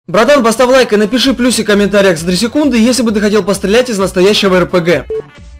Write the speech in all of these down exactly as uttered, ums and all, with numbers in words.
Братан, поставь лайк и напиши плюсик в комментариях за три секунды, если бы ты хотел пострелять из настоящего эр пэ гэ.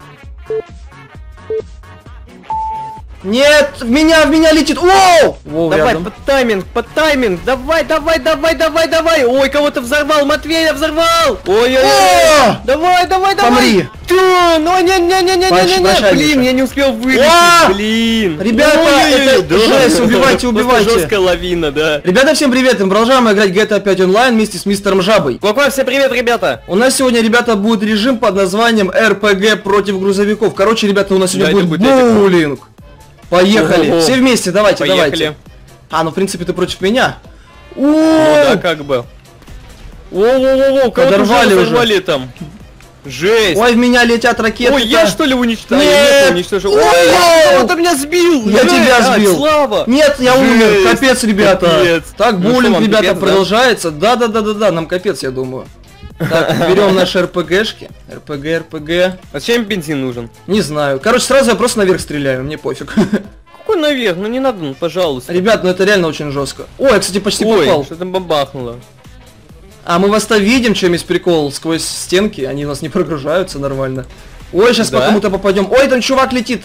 Нет, в меня, в меня летит. Воу! Воу, давай, рядом. под тайминг, под тайминг. Давай, давай, давай, давай, давай. Ой, кого-то взорвал, Матвея взорвал. Ой, ой, ой. Давай, давай, давай. Помри. Ну, не-не-не-не-не-не. Блин, я не успел вылезть. Блин. Ребята, это жесть, убивайте, убивайте. Жесткая лавина, да. Ребята, всем привет, мы продолжаем играть джи ти эй пять онлайн вместе с мистером Жабой. Какой всем привет, ребята. У нас сегодня, ребята, будет режим под названием эр пэ гэ против грузовиков. Короче, ребята, у нас сегодня Да, будет будет боулинг. Поехали. Ого. Все вместе, давайте, Поехали. давайте. А, ну в принципе ты против меня. Ну да, как бы. О-о-о-о, Подорвали уже. Подорвали там. Жесть. Ой, в меня летят ракеты. Ой, я что ли уничтожил? Нет. уничтожил. Ой, Ой, он меня сбил. Я Жесть. тебя А, сбил. Слава. Нет, я Жесть. умер. Капец, ребята. Капец. Так, Ну боулинг, что, вам ребята, капец, да? продолжается. Да-да-да-да-да, нам капец, я думаю. Так, берем наши эр пэ гэшки. эр пэ гэ, эр пэ гэ. А зачем бензин нужен? Не знаю. Короче, сразу я просто наверх стреляю, мне пофиг. Какой наверх? Ну не надо, ну пожалуйста. Ребят, ну это реально очень жестко. Ой, я, кстати, почти Ой, попал. что-то бабахнуло. А мы вас-то видим, чем есть прикол. Сквозь стенки, они у нас не прогружаются нормально. Ой, сейчас Да? по кому-то попадем. Ой, там чувак летит.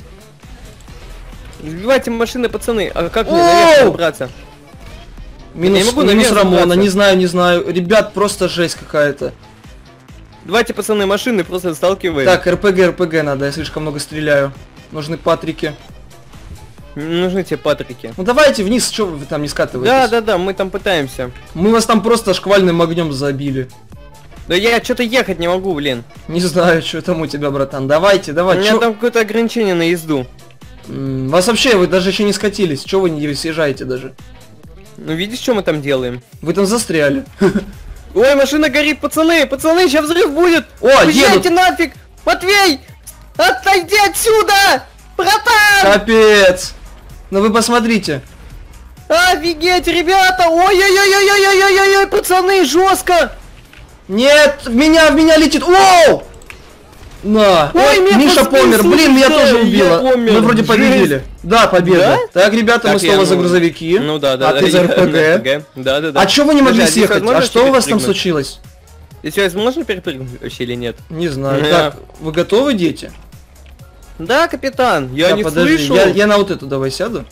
Сбивайте машины, пацаны. А как мне Оу! наверх забраться? Минус, Я не могу минус наверх Рамона, забраться. не знаю, не знаю. Ребят, просто жесть какая-то. Давайте, пацаны, машины просто сталкиваем. Так, эр пэ гэ, эр пэ гэ надо, я слишком много стреляю. Нужны патрики. Нужны тебе патрики. Ну давайте вниз, что вы там не скатываетесь? Да, да, да, мы там пытаемся. Мы вас там просто шквальным огнем забили. Да я что-то ехать не могу, блин. Не знаю, что там у тебя, братан. Давайте, У давай. меня чё- там какое-то ограничение на езду. М, Вас вообще, вы даже еще не скатились. Чего вы не съезжаете даже? Ну видишь, что мы там делаем? Вы там застряли. Ой, машина горит, пацаны, пацаны, сейчас взрыв будет. О, Уезжайте едут. нафиг! Матвей! Отойди отсюда! Братан! Капец. Ну вы посмотрите. Офигеть, ребята! Ой-ой-ой-ой-ой-ой-ой-ой, пацаны, жестко! Нет, в меня, в меня летит. Воу! На. Ой, меня Миша подсбил, помер. Блин, меня слушай, тоже я убило. помер. Мы вроде Жесть. победили. Да, победа. Да? Так, ребята, мы Так, я, снова за ну, грузовики. Ну да, да, А да. ты за я эр пэ гэ. на РПГ. Да, да, да. А чё вы не могли Подожди, съехать? возможно А что у вас там перепрыгнуть? случилось? Здесь можно перепрыгнуть вообще или нет? Не знаю. Не. Так, вы готовы, дети? Да, капитан, я Так, не подожди, слышу. Я, я на вот эту давай сяду.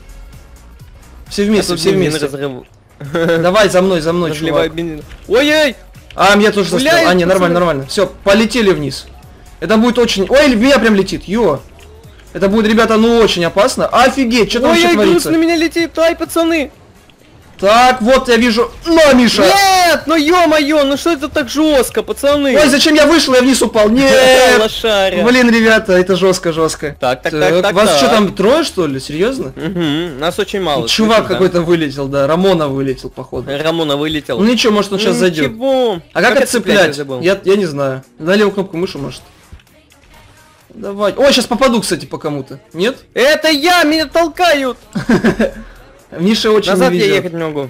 Все А вместе, тут все бензин вместе. разрыв- Давай за мной, за мной, разливает чувак. бензин. Ой-ой! А, меня тоже застрял. Гуляет, А, не, нормально, пацаны. нормально. Все, полетели вниз. Это будет очень... Ой, в меня прям летит, ё. Это будет, ребята, ну очень опасно. Офигеть, что там вообще Ой-ой, груз творится? на меня летит, ай, пацаны! Так, вот я вижу... На, Миша! Нет, ну ё-моё, ну что это так жестко, пацаны? Ой, зачем я вышел, я вниз упал? Нет! Лошаря. Блин, ребята, это жестко, жестко. Так, так, так, так, Вас так. что там, трое, что ли? Серьезно? Угу, нас очень мало. Чувак слышишь, да? какой-то вылетел, да. Рамона вылетел, походу. Рамона вылетел. Ну ничего, может он сейчас зайдет. Ничего. А как, я отцеплять? забыл? Я, я не знаю. На левую кнопку мыши, может. Давай. Ой, сейчас попаду, кстати, по кому-то. Нет? Это я, меня толкают! Миша очень Назад не я везет. ехать не могу.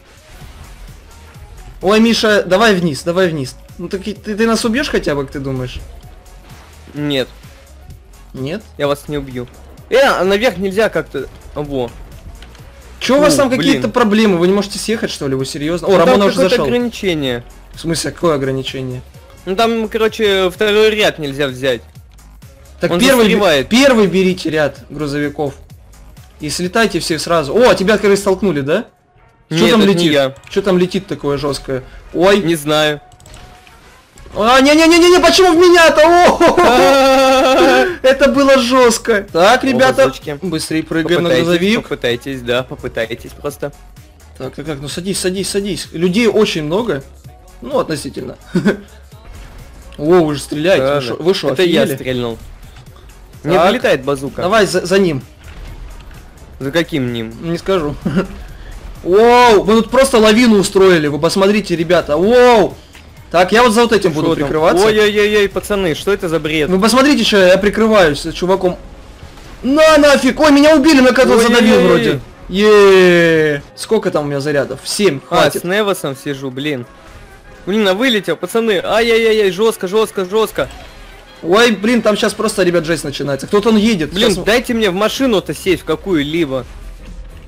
Ой, Миша, давай вниз, давай вниз. Ну так и ты, ты нас убьешь хотя бы, как ты думаешь? Нет, Нет? я вас не убью. Э, а наверх нельзя как-то. Во. Че у вас Фу, там блин. какие-то проблемы? Вы не можете съехать, что ли? Вы серьезно? О, Ну, там Рамона уже какое-то зашел. ограничение. В смысле, какое ограничение? Ну там, короче, второй ряд нельзя взять. Так Он первый, бе- застревает. первый берите ряд грузовиков. И слетайте все сразу. О, тебя, кажется, столкнули, да? Что Нет, там это не летит? я. Что там летит такое жесткое? Ой. Не знаю. А, не-не-не-не, почему в меня-то? О, это было жестко. Так, ребята, Образочки. быстрее прыгаем на Попытайтесь, грузовик. попытайтесь, да, попытайтесь просто. Так, так, так, ну садись, садись, садись. Людей очень много. Ну, относительно. О, вы же стреляете. Вы Да, шо- да. Вы что, Это я офигели? стрельнул. Не Так. вылетает базука. Давай за, за ним. За каким ним? Не скажу. Воу, вы тут просто лавину устроили. Вы посмотрите, ребята. Воу. Так, я вот за вот этим буду Что там? прикрываться. Ой-ой-ой, пацаны, что это за бред? Вы посмотрите, что я прикрываюсь с чуваком. На нафиг! Ой, меня убили, на кого задавил Ой-ой-ой. вроде. Еее. Сколько там у меня зарядов? Семь, А, хватит. с Невосом сижу, блин. Блин, а вылетел, пацаны. Ай-яй-яй, жестко, жестко, жестко. Ой, блин, там сейчас просто, ребят, жесть начинается. Кто-то он едет. Блин, Щас- дайте мне в машину-то сесть в какую-либо.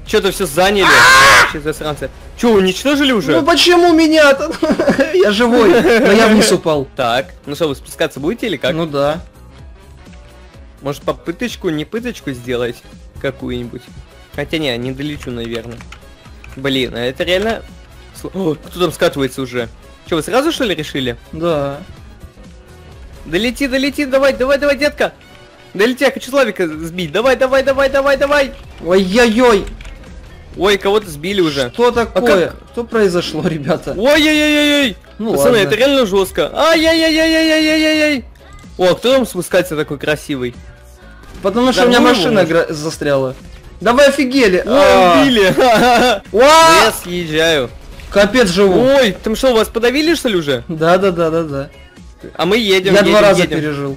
Что-то все заняли. Вообще засранцы. Че, уничтожили уже? Ну почему меня-то? Я живой, но я вниз упал. Так, ну что, вы спускаться будете или как? Ну да. Может попыточку, не пыточку сделать какую-нибудь? Хотя не, не долечу, наверное. Блин, а это реально... О, кто там скатывается уже? Че, вы сразу что ли решили? Да. Долети, долети, давай, давай, давай, детка. Долети, я хочу Славика сбить. Давай, давай, давай, давай, давай. Ой-ой-ой. Ой, кого-то сбили уже. Что такое? А как... Что произошло, ребята? Ой-ой-ой-ой-ой. Ну Пацаны, ладно. это реально жестко. Ай-яй-яй-яй-яй-яй-яй-яй. О, кто там спускается такой красивый? Потому что Да у меня ну, машина может. гра... застряла. Давай офигели. Ой, убили. А! Я съезжаю. Капец живу. Ой, там что, вас подавили что ли уже? Да, да, да, да, да. А мы едем, Я едем, два раза едем. пережил.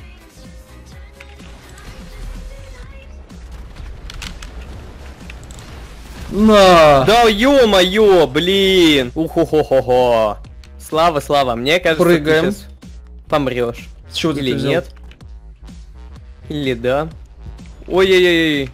На. Да ё-моё, блин. Ухо-хо-хо-хо. Слава, Слава, мне кажется, Прыгаем. ты сейчас помрешь. С чего ты Или это взял? нет? Или да? Ой-ой-ой.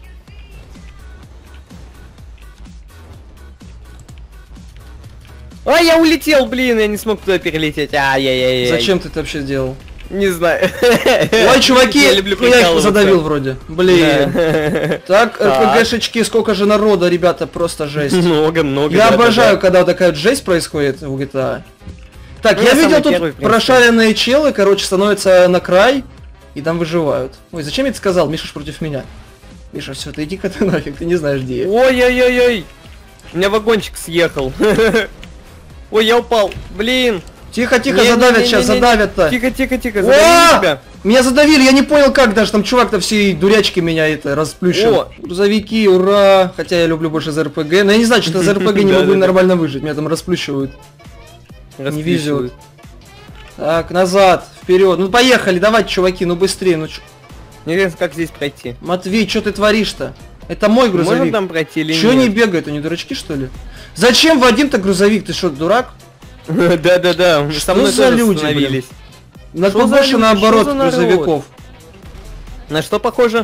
А, я улетел, блин, я не смог туда перелететь. Ай-яй-яй. Зачем ты это вообще сделал? Не знаю. Ой, чуваки, Я люблю ну я их прикалываться. задавил вроде. Блин. Да. Так, Так. РПГшечки, сколько же народа, ребята, просто жесть. Много, много. Я да, да, обожаю, да. когда вот такая вот жесть происходит в джи ти эй. Так, Ну, я я видел самый тут первый, в принципе. прошаренные челы, короче, становятся на край и там выживают. Ой, зачем я это сказал? Миша ж против меня. Миша, все, ты иди-ка ты нафиг, ты не знаешь, где я. Ой-ой-ой-ой. У меня вагончик съехал. Ой, я упал. Блин. Тихо, тихо, Не-не-не-не-не. задавят сейчас, задавят-то. Тихо, тихо, тихо. О! Задавили тебя. Меня задавили, я не понял как даже, там чувак-то всей дурячки меня это расплющил. О! Грузовики, ура! Хотя я люблю больше за РПГ, но я не знаю, что за РПГ не могу Да-да-да. нормально выжить, меня там расплющивают. Не везет. Расписывают. Так, назад, вперед. Ну поехали, давайте, чуваки, ну быстрее, ну чё. Интересно, как здесь пройти? Матвей, что ты творишь-то? Это мой Можно грузовик. там пройти или Чё не нет? бегает, они дурачки что ли? Зачем Вадим-то грузовик? Ты что, дурак? Да-да-да, Что со мной за тоже люди, остановились. На Что за больше люди, наоборот что за народ? грузовиков. На что похоже?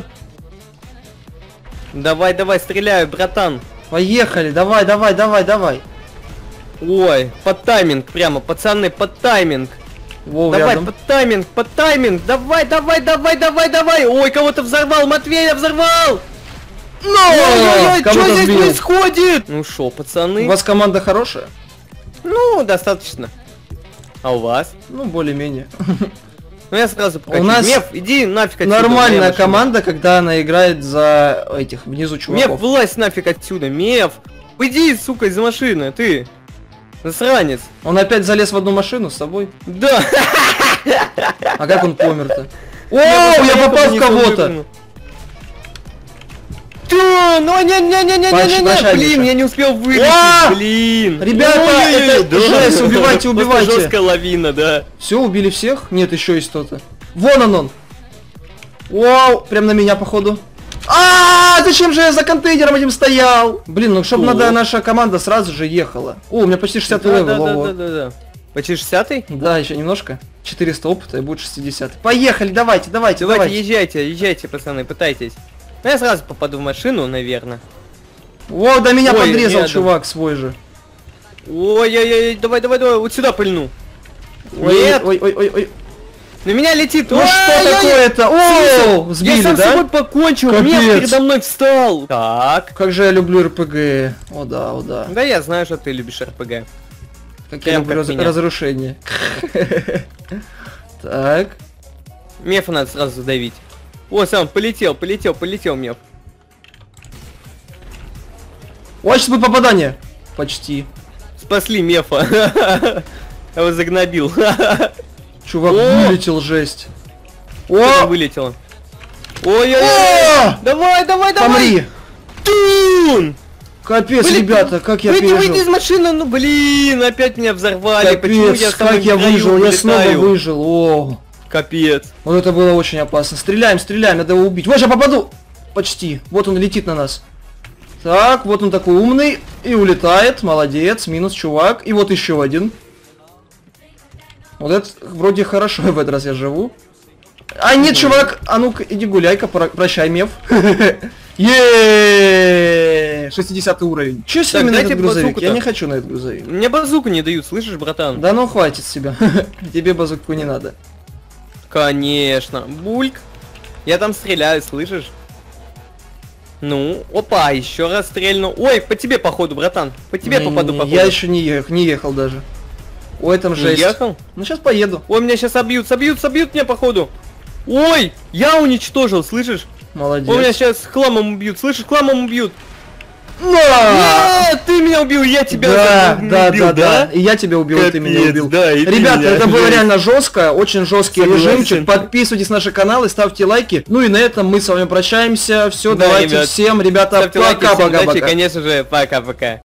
Давай, давай, стреляю, братан. Поехали, давай, давай, давай, давай. Ой, под тайминг прямо, пацаны, под тайминг. Во, Давай, рядом. под тайминг, под тайминг. Давай, давай, давай, давай, давай. Ой, кого-то взорвал, Матвея взорвал. Ой-ой-ой, Кого-то что здесь сбил. происходит? Ну шо, пацаны? У вас команда хорошая? Ну, достаточно. А у вас? Ну, более-менее. Ну я сразу покажу. У нас Меф, иди нафиг отсюда. Нормальная моя машина. команда, когда она играет за этих внизу Меф, чуваков. вылазь нафиг отсюда, Меф. Уйди, сука, из машины, ты. Засранец. Он опять залез в одну машину с собой. Да. А как он помер-то? О, Я я попал в не кого-то. выпрыгну. Ты, ну не не не не Прощай, не не прощай, блин, Миша. я не успел А! вылезть, блин. Ребята, Ой-ой-ой, это да. жесть, убивайте, Просто убивайте. жесткая лавина, да. Все, убили всех? Нет, еще есть кто-то. Вон он он. Вау, прям на меня походу. А, зачем же я за контейнером этим стоял? Блин, ну чтобы Что? надо наша команда сразу же ехала. О, у меня почти шестьдесят Да, левел. да, да, во-во. да, да, да. Почти шестидесятый? Да, еще немножко. четыреста опыта и будет шестьдесят. Поехали, давайте, давайте, Давайте, давайте. езжайте, езжайте, пацаны, пытайтесь. Ну, я сразу попаду в машину, наверное. Во, да меня Ой, подрезал рядом. чувак свой же. Ой-ой-ой, давай, давай, давай, вот сюда пыльну. Ой, Нет, ой, ой, ой, ой. на меня летит. Ну Ой, что ой, ой. такое-то? О, Я сбили, сам с да? собой покончил, Капец. Меф передо мной встал. Так. Как же я люблю РПГ. О да, о да. Да я знаю, что ты любишь РПГ. Как я Прям люблю как раз- меня. разрушение. Так. Мефа надо сразу задавить. О, сам, полетел, полетел, полетел, Меф. Ой, сейчас будет попадание. Почти. Спасли Мефа. Я его загнобил. Что Чувак О! вылетел, жесть. там О! вылетело? Ой-ой-ой! О! Давай, давай, давай! Помри! Тун! Капец, Блин, ребята, как я Выйди, выйди из пережил. машины, ну блин, опять меня взорвали. Почему Капец, я в самом как я краю выжил, я снова вылетаю? выжил. О, Капец. вот это было очень опасно. Стреляем, стреляем, надо его убить. Вот, я попаду! Почти. Вот он летит на нас. Так, вот он такой умный. И улетает. Молодец. Минус чувак. И вот еще один. Вот это вроде хорошо в этот раз я живу. А нет, чувак, а ну-ка, иди гуляй-ка, про- прощай, Меф. Еее! мне шестидесятый уровень. Че с Так, ними на дайте этот грузовик? базуку-то. Я не хочу на этот грузовик. Мне базуку не дают, слышишь, братан? Да ну хватит себя. Тебе базуку не надо. Конечно. Бульк. Я там стреляю, слышишь? Ну, опа, еще раз стрельну. Ой, по тебе походу, братан. По тебе Не, попаду, не, походу. Я еще не ехал, не ехал даже. Ой, там Не жесть. ехал? Ну сейчас поеду. Ой, меня сейчас собьют, собьют, собьют меня, походу. Ой, я уничтожил, слышишь? Молодец. Ой, меня сейчас хламом убьют, слышишь, хламом убьют. На! Нет, ты меня убил, я тебя Да, убил, да, да? да, да. И я тебя убил, и ты меня Капец, убил. да, и ты Ребята, меня. это было Жесть. реально жестко, очень жесткий Согласен. режимчик. Подписывайтесь на наши каналы, ставьте лайки. Ну и на этом мы с вами прощаемся. Все, Да, давайте ребят. всем, ребята, Ставьте лайки, всем удачи, пока-пока-пока. конечно же, пока-пока.